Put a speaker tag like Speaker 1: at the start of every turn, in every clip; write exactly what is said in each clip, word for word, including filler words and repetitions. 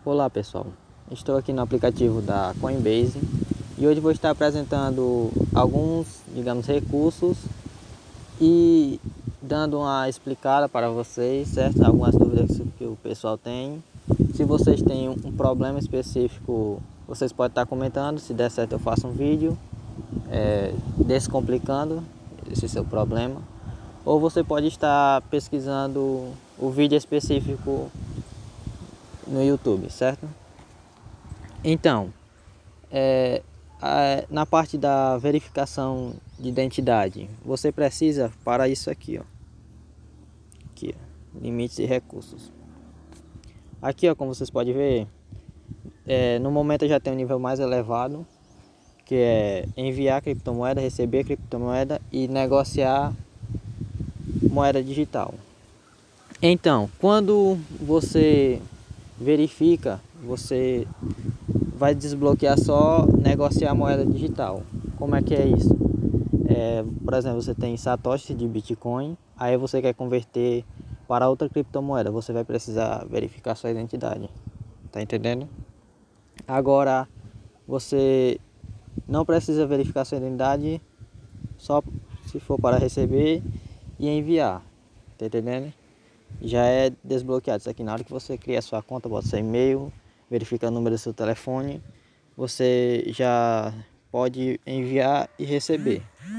Speaker 1: Olá pessoal, estou aqui no aplicativo da Coinbase e hoje vou estar apresentando alguns, digamos, recursos e dando uma explicada para vocês, certo? Algumas dúvidas que o pessoal tem. Se vocês têm um problema específico, vocês podem estar comentando. Se der certo, eu faço um vídeo é, descomplicando esse seu problema. Ou você pode estar pesquisando o vídeo específico no YouTube, certo? Então, é, a, na parte da verificação de identidade, você precisa para isso aqui, ó. Aqui, ó, limites e recursos. Aqui, ó, como vocês podem ver, é, no momento eu já tenho um nível mais elevado, que é enviar criptomoeda, receber criptomoeda e negociar moeda digital. Então, quando você verifica, você vai desbloquear só negociar moeda digital. Como é que é isso? É, por exemplo, você tem satoshi de Bitcoin, aí você quer converter para outra criptomoeda, você vai precisar verificar sua identidade. Tá entendendo? Agora, você não precisa verificar sua identidade só se for para receber e enviar. Tá entendendo? Já é desbloqueado. Isso aqui na hora que você cria a sua conta, bota seu e-mail, verifica o número do seu telefone, você já pode enviar e receber.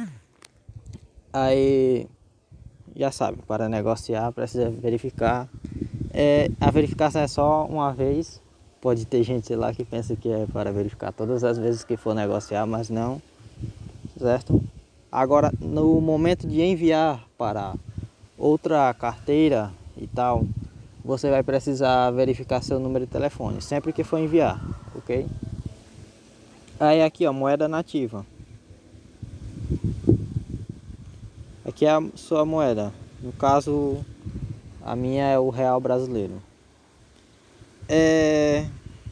Speaker 1: Aí já sabe, para negociar precisa verificar. É, a verificação é só uma vez. Pode ter gente lá que pensa que é para verificar todas as vezes que for negociar, mas não, certo? Agora, no momento de enviar para outra carteira e tal, você vai precisar verificar seu número de telefone sempre que for enviar, ok? Aí aqui, ó, moeda nativa. Aqui é a sua moeda. No caso, a minha é o real brasileiro. É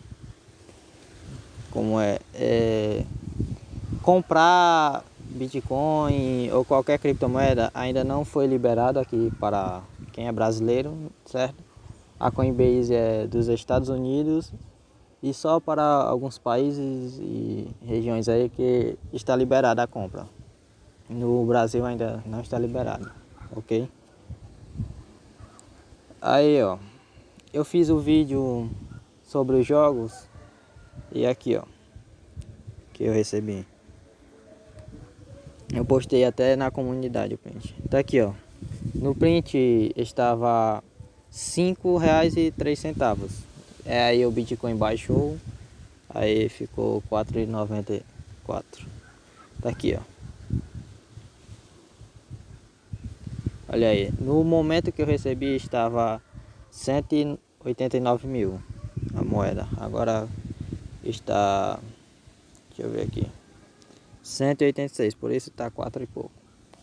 Speaker 1: como é, é comprar Bitcoin ou qualquer criptomoeda ainda não foi liberado aqui para quem é brasileiro, certo? A Coinbase é dos Estados Unidos e só para alguns países e regiões aí que está liberada a compra. No Brasil ainda não está liberado, ok? Aí, ó, eu fiz o vídeo sobre os jogos e aqui, ó, que eu recebi. Eu postei até na comunidade o print. Tá aqui, ó. No print estava cinco reais e três centavos. É, aí o Bitcoin baixou, aí ficou quatro reais e noventa e quatro. Tá aqui, ó. Olha aí, no momento que eu recebi estava cento e oitenta e nove mil a moeda. Agora está, deixa eu ver aqui, cento e oitenta e seis, por isso está quatro e pouco.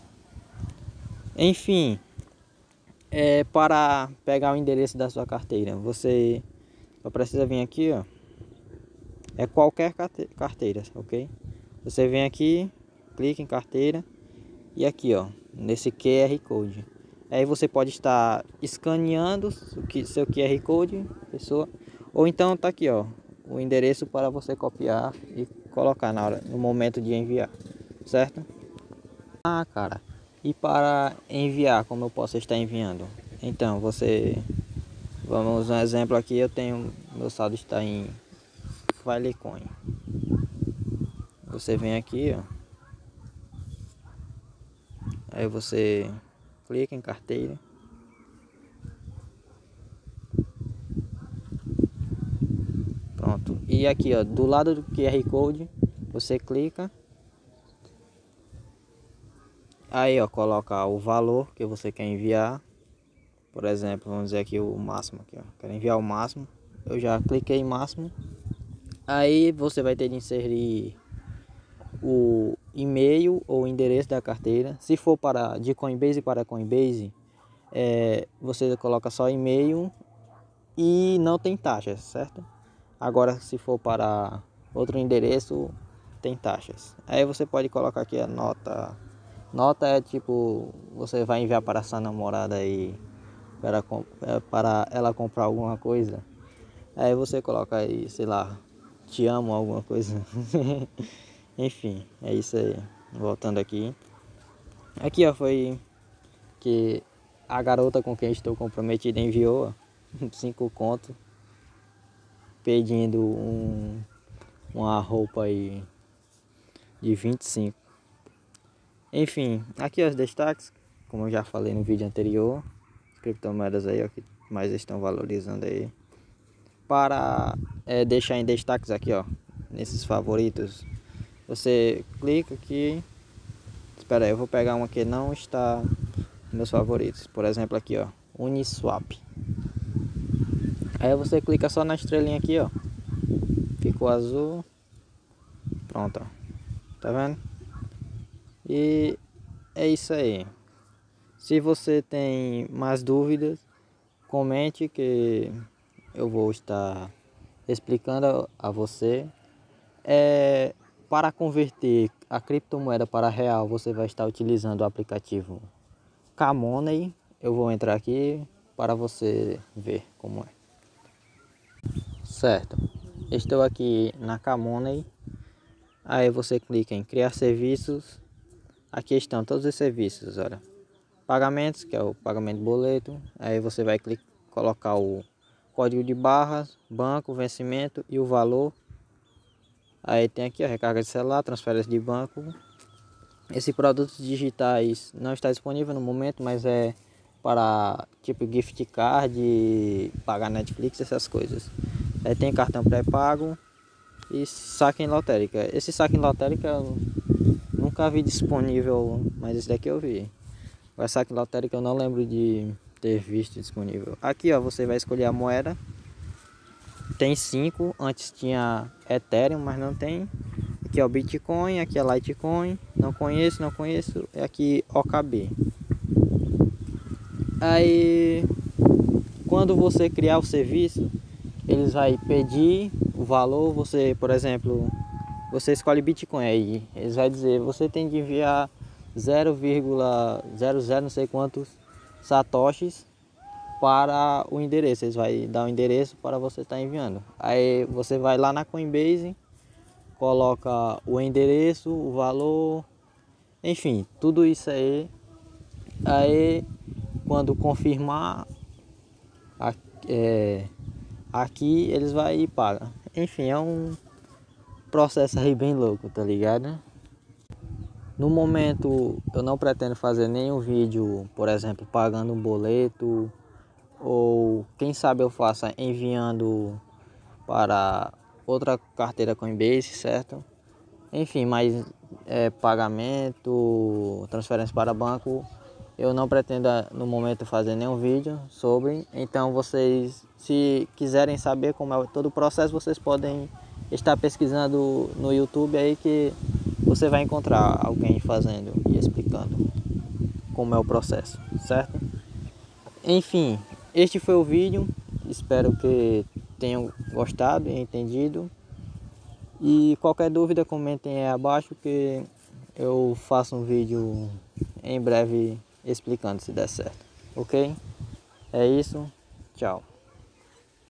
Speaker 1: Enfim, é, para pegar o endereço da sua carteira, você só precisa vir aqui, ó. É qualquer carteira, ok? Você vem aqui, clica em carteira e aqui, ó, nesse Q R Code. Aí você pode estar escaneando o seu Q R Code, pessoa, ou então tá aqui, ó, o endereço para você copiar e colocar na hora, no momento de enviar, certo? Ah, cara, e para enviar, como eu posso estar enviando? Então, você, vamos um exemplo aqui, eu tenho, meu saldo está em Filecoin. Você vem aqui, ó. Aí você clica em carteira. Pronto. E aqui, ó, do lado do Q R Code, você clica. Aí, ó, coloca o valor que você quer enviar. Por exemplo, vamos dizer aqui o máximo aqui, ó. Quero enviar o máximo. Eu já cliquei em máximo. Aí você vai ter de inserir o e-mail ou o endereço da carteira. Se for para de Coinbase para Coinbase, é, você coloca só e-mail e não tem taxas, certo? Agora, se for para outro endereço, tem taxas. Aí você pode colocar aqui a nota. Nota é tipo, você vai enviar para sua namorada aí para, para ela comprar alguma coisa. Aí você coloca aí, sei lá, te amo, alguma coisa. Enfim, é isso aí. Voltando aqui. Aqui, ó, foi que a garota com quem estou comprometido enviou ó, cinco contos pedindo um, uma roupa aí de vinte e cinco. Enfim, aqui os destaques, como eu já falei no vídeo anterior, as criptomoedas aí ó, que mais estão valorizando aí. Para é, deixar em destaques aqui ó, nesses favoritos, você clica aqui. Espera aí, eu vou pegar uma que não está nos meus favoritos. Por exemplo aqui ó, Uniswap. Aí você clica só na estrelinha aqui ó, ficou azul. Pronto, ó. Tá vendo? E é isso aí. Se você tem mais dúvidas, comente que eu vou estar explicando a você. É, para converter a criptomoeda para real, você vai estar utilizando o aplicativo Camoney. Eu vou entrar aqui para você ver como é. Certo. Estou aqui na Camoney. Aí você clica em criar serviços. Aqui estão todos os serviços, olha. Pagamentos, que é o pagamento de boleto. Aí você vai clicar, colocar o código de barras, banco, vencimento e o valor. Aí tem aqui a recarga de celular, transferência de banco. Esse produtos digitais não está disponível no momento, mas é para tipo gift card, pagar Netflix, essas coisas. Aí tem cartão pré-pago e saque em lotérica. Esse saque em lotérica eu nunca vi disponível, mas esse daqui eu vi. O saque em lotérica eu não lembro de ter visto disponível. Aqui ó, você vai escolher a moeda. Tem cinco, antes tinha Ethereum, mas não tem. Aqui é o Bitcoin, aqui é Litecoin. Não conheço, não conheço. É aqui O K B. Aí, quando você criar o serviço, eles vai pedir o valor. Você, por exemplo, você escolhe Bitcoin aí. Eles vai dizer, você tem que enviar zero vírgula zero zero não sei quantos satoshis para o endereço. Eles vai dar o endereço para você estar enviando. Aí você vai lá na Coinbase, coloca o endereço, o valor, enfim, tudo isso aí. Aí quando confirmar é, aqui eles vai e paga. Enfim, é um processo aí bem louco, tá ligado? No momento eu não pretendo fazer nenhum vídeo, por exemplo, pagando um boleto, ou quem sabe eu faça enviando para outra carteira Coinbase, certo? Enfim, mas é, pagamento, transferência para banco, eu não pretendo no momento fazer nenhum vídeo sobre. Então vocês, se quiserem saber como é todo o processo, vocês podem estar pesquisando no YouTube aí, que você vai encontrar alguém fazendo e explicando como é o processo, certo? Enfim, este foi o vídeo, espero que tenham gostado e entendido. E qualquer dúvida comentem aí abaixo, que eu faço um vídeo em breve explicando se der certo, ok? É isso, tchau.